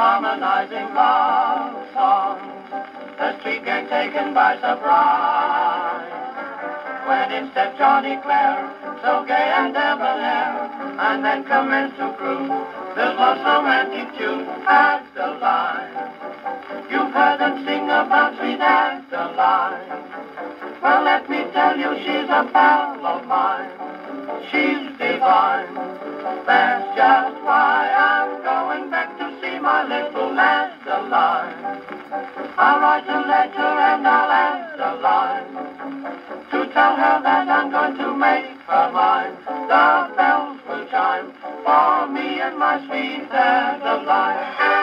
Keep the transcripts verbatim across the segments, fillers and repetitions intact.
harmonizing love songs, the street gang taken by surprise. When in stepped Johnny Clare, so gay and debonair, and then commenced to croon this most romantic tune, Adeline. You've heard them sing about sweet Adeline. Well, let me tell you, she's a pal of mine. She's divine. That's just why I'm going back to see my little Adeline. I'll write a letter and I'll add a line to tell her that I'm going to make her mine. The bells will chime for me and my sweet Adeline.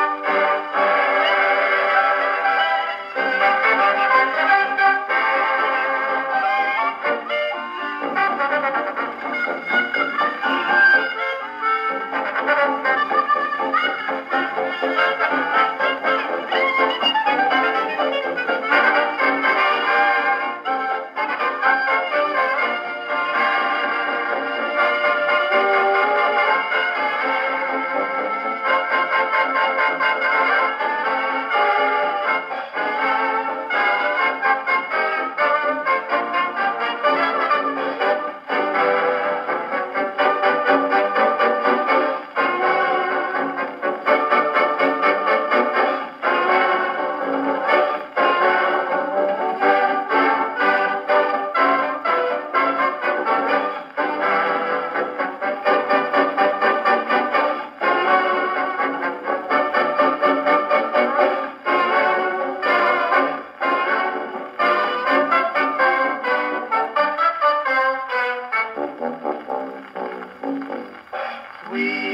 We